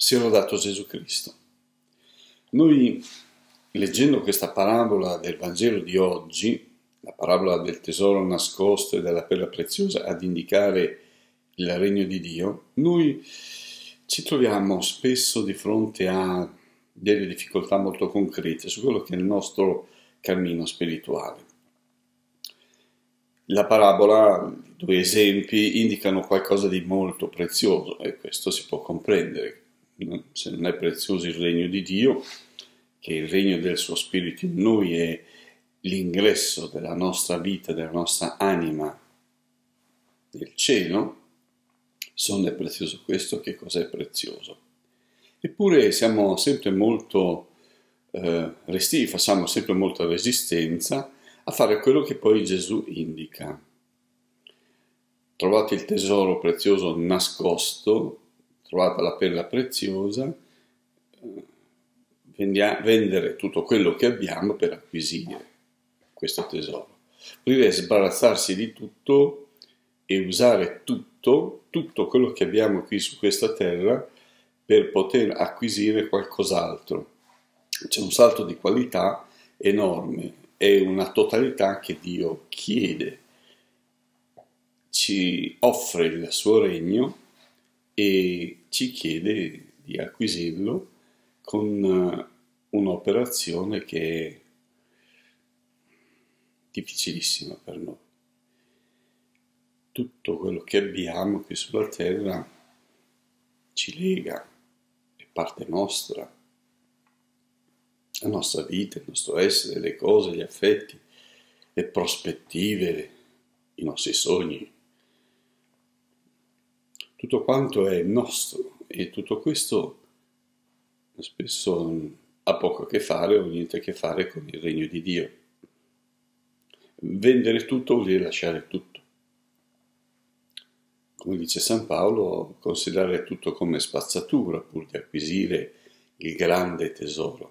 Sia lodato Gesù Cristo. Noi, leggendo questa parabola del Vangelo di oggi, la parabola del tesoro nascosto e della perla preziosa ad indicare il regno di Dio, noi ci troviamo spesso di fronte a delle difficoltà molto concrete su quello che è il nostro cammino spirituale. La parabola, due esempi, indicano qualcosa di molto prezioso e questo si può comprendere. Se non è prezioso il regno di Dio, che il regno del suo spirito in noi è l'ingresso della nostra vita, della nostra anima nel cielo, se non è prezioso questo, che cos'è prezioso? Eppure siamo sempre molto restivi, facciamo sempre molta resistenza a fare quello che poi Gesù indica. Trovate il tesoro prezioso nascosto, trovate la perla preziosa, vendere tutto quello che abbiamo per acquisire questo tesoro. Vuol dire sbarazzarsi di tutto e usare tutto quello che abbiamo qui su questa terra per poter acquisire qualcos'altro. C'è un salto di qualità enorme, è una totalità che Dio chiede, ci offre il suo regno e ci chiede di acquisirlo con un'operazione che è difficilissima per noi. Tutto quello che abbiamo qui sulla terra ci lega, è parte nostra, la nostra vita, il nostro essere, le cose, gli affetti, le prospettive, i nostri sogni. Tutto quanto è nostro e tutto questo spesso ha poco a che fare o niente a che fare con il regno di Dio. Vendere tutto vuol dire lasciare tutto. Come dice San Paolo, considerare tutto come spazzatura pur di acquisire il grande tesoro.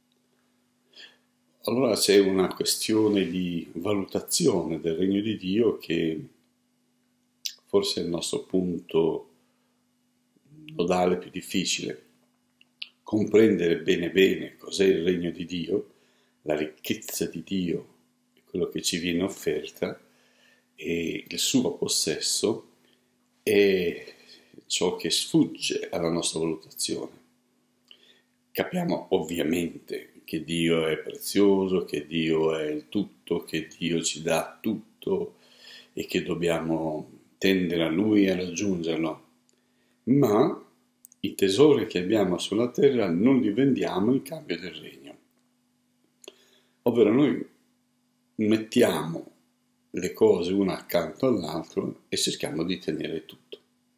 Allora c'è una questione di valutazione del regno di Dio che forse è il nostro punto nodale più difficile. Comprendere bene cos'è il regno di Dio, la ricchezza di Dio, quello che ci viene offerta e il suo possesso è ciò che sfugge alla nostra valutazione. Capiamo ovviamente che Dio è prezioso, che Dio è il tutto, che Dio ci dà tutto e che dobbiamo tendere a Lui e raggiungerlo, ma i tesori che abbiamo sulla terra non li vendiamo in cambio del regno. Ovvero noi mettiamo le cose una accanto all'altro e cerchiamo di tenere tutto.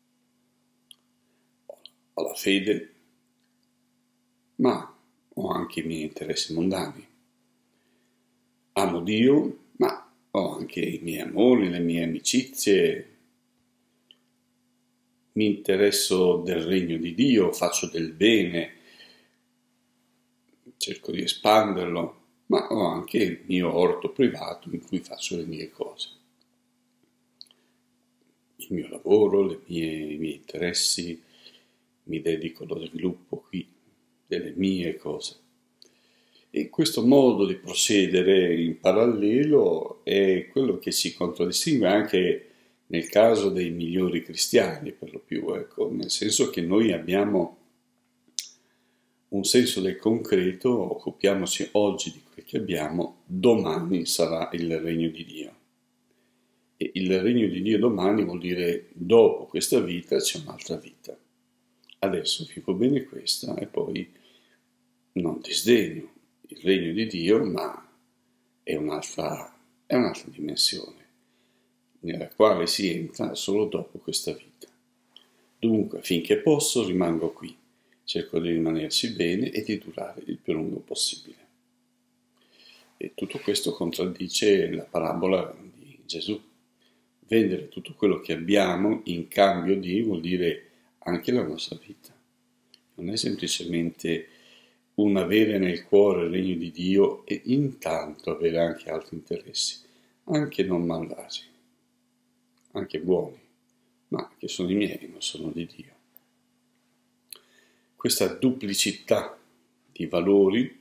Ho la fede, ma ho anche i miei interessi mondani. Amo Dio, ma ho anche i miei amori, le mie amicizie. Mi interesso del regno di Dio, faccio del bene, cerco di espanderlo, ma ho anche il mio orto privato in cui faccio le mie cose. Il mio lavoro, i miei interessi, mi dedico allo sviluppo qui delle mie cose. E questo modo di procedere in parallelo è quello che ci contraddistingue anche nel caso dei migliori cristiani, per lo più, ecco, nel senso che noi abbiamo un senso del concreto, occupiamoci oggi di quel che abbiamo, domani sarà il regno di Dio. E il regno di Dio domani vuol dire dopo questa vita c'è un'altra vita. Adesso vivo bene questa e poi non disdegno il regno di Dio, ma è un'altra dimensione nella quale si entra solo dopo questa vita. Dunque, finché posso, rimango qui, cerco di rimanerci bene e di durare il più lungo possibile. E tutto questo contraddice la parabola di Gesù. Vendere tutto quello che abbiamo in cambio di vuol dire anche la nostra vita. Non è semplicemente un avere nel cuore il regno di Dio e intanto avere anche altri interessi, anche non malvagi, anche buoni, ma che sono i miei, non sono di Dio. questa duplicità di valori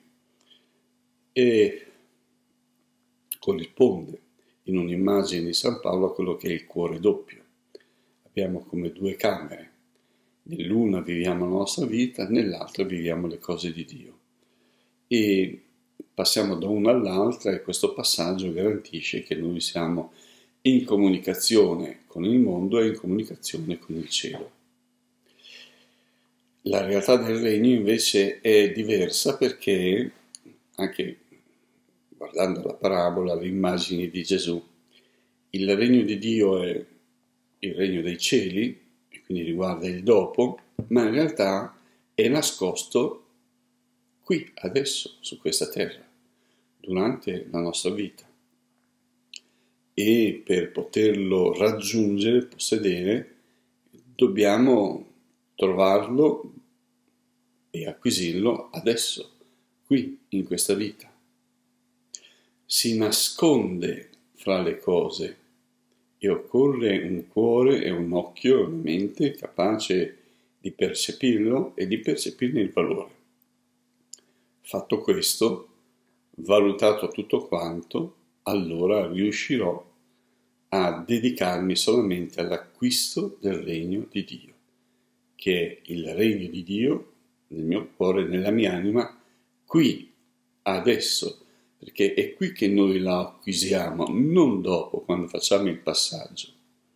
e corrisponde in un'immagine di San Paolo a quello che è il cuore doppio. Abbiamo come due camere, nell'una viviamo la nostra vita, nell'altra viviamo le cose di Dio. E passiamo da una all'altra e questo passaggio garantisce che noi siamo in comunicazione con il mondo e in comunicazione con il cielo. La realtà del regno invece è diversa perché, anche guardando la parabola, le immagini di Gesù, il regno di Dio è il regno dei cieli, e quindi riguarda il dopo, ma in realtà è nascosto qui, adesso, su questa terra, durante la nostra vita. E per poterlo raggiungere, possedere, dobbiamo trovarlo e acquisirlo adesso, qui, in questa vita. Si nasconde fra le cose e occorre un cuore e un occhio e una mente capace di percepirlo e di percepirne il valore. Fatto questo, valutato tutto quanto, allora riuscirò a dedicarmi solamente all'acquisto del regno di Dio, che è il regno di Dio nel mio cuore, nella mia anima, qui, adesso, perché è qui che noi la acquisiamo, non dopo, quando facciamo il passaggio.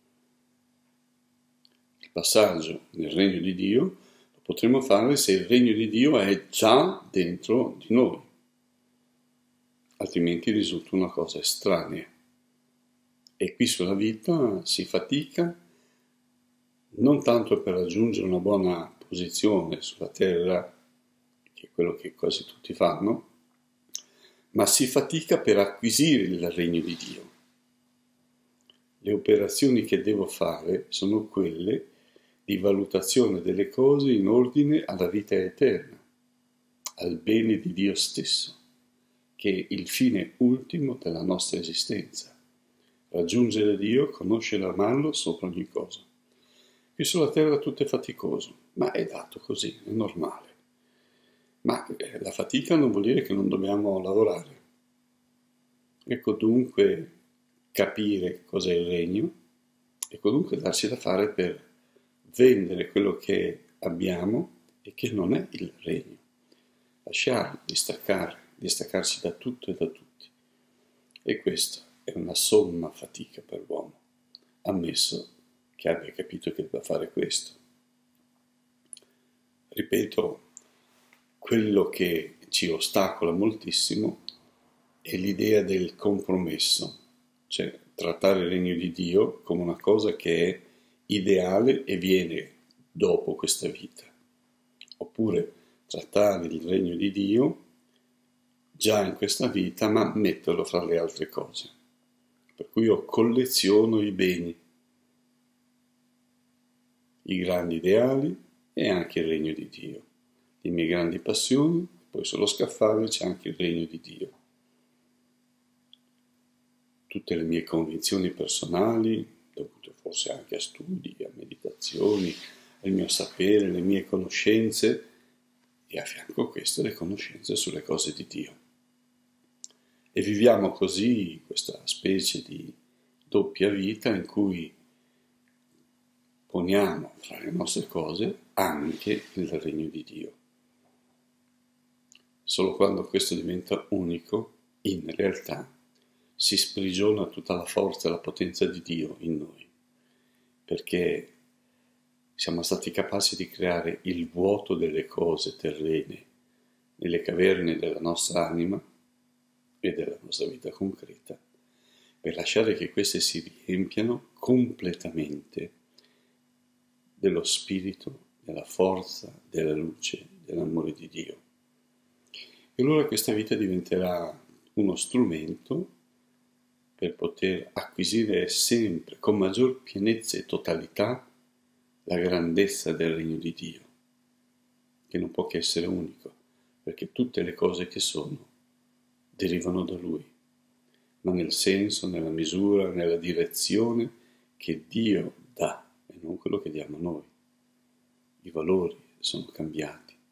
Il passaggio nel regno di Dio lo potremo fare se il regno di Dio è già dentro di noi, altrimenti risulta una cosa estranea. E qui sulla vita si fatica non tanto per raggiungere una buona posizione sulla terra, che è quello che quasi tutti fanno, ma si fatica per acquisire il regno di Dio. Le operazioni che devo fare sono quelle di valutazione delle cose in ordine alla vita eterna, al bene di Dio stesso, che è il fine ultimo della nostra esistenza. Raggiungere Dio, conoscere e amarlo sopra ogni cosa. Qui sulla terra tutto è faticoso, ma è dato così, è normale. Ma la fatica non vuol dire che non dobbiamo lavorare. Ecco dunque capire cos'è il regno, ecco dunque darci da fare per vendere quello che abbiamo e che non è il regno. Lasciarlo, distaccarsi da tutto e da tutti. E questa è una somma fatica per l'uomo, ammesso che abbia capito che deve fare questo. Ripeto, quello che ci ostacola moltissimo è l'idea del compromesso, cioè trattare il regno di Dio come una cosa che è ideale e viene dopo questa vita, oppure trattare il regno di Dio già in questa vita ma metterlo fra le altre cose, per cui io colleziono i beni, i grandi ideali e anche il regno di Dio, le mie grandi passioni, poi sullo scaffale c'è anche il regno di Dio. Tutte le mie convinzioni personali, dovute forse anche a studi, a meditazioni, al mio sapere, le mie conoscenze e a fianco a questo le conoscenze sulle cose di Dio. E viviamo così questa specie di doppia vita in cui poniamo fra le nostre cose anche il regno di Dio. Solo quando questo diventa unico, in realtà, si sprigiona tutta la forza e la potenza di Dio in noi, perché siamo stati capaci di creare il vuoto delle cose terrene nelle caverne della nostra anima e della nostra vita concreta, per lasciare che queste si riempiano completamente dello spirito, della forza, della luce, dell'amore di Dio. E allora questa vita diventerà uno strumento per poter acquisire sempre con maggior pienezza e totalità la grandezza del regno di Dio, che non può che essere unico, perché tutte le cose che sono derivano da Lui, ma nel senso, nella misura, nella direzione che Dio dà e non quello che diamo noi. I valori sono cambiati,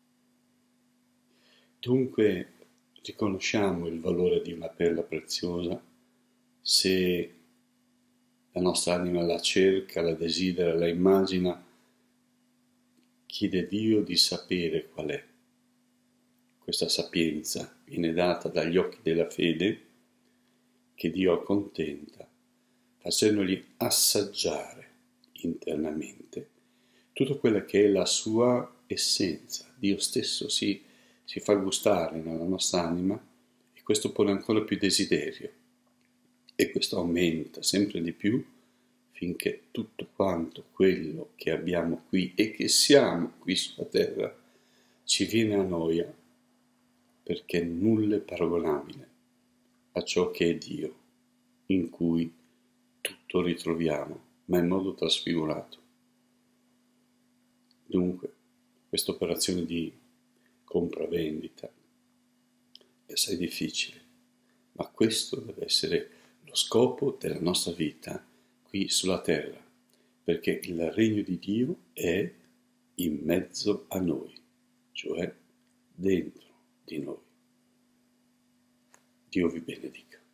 Dunque riconosciamo il valore di una perla preziosa se la nostra anima la cerca, la desidera, la immagina, chiede a Dio di sapere qual è. Questa sapienza viene data dagli occhi della fede che Dio accontenta, facendogli assaggiare internamente tutto quello che è la sua essenza. Dio stesso si fa gustare nella nostra anima e questo pone ancora più desiderio e questo aumenta sempre di più finché tutto quanto quello che abbiamo qui e che siamo qui sulla terra ci viene a noia, perché nulla è paragonabile a ciò che è Dio, in cui tutto ritroviamo, ma in modo trasfigurato. Dunque, questa operazione di compravendita è assai difficile, ma questo deve essere lo scopo della nostra vita qui sulla terra, perché il regno di Dio è in mezzo a noi, cioè dentro di noi. Dio vi benedica.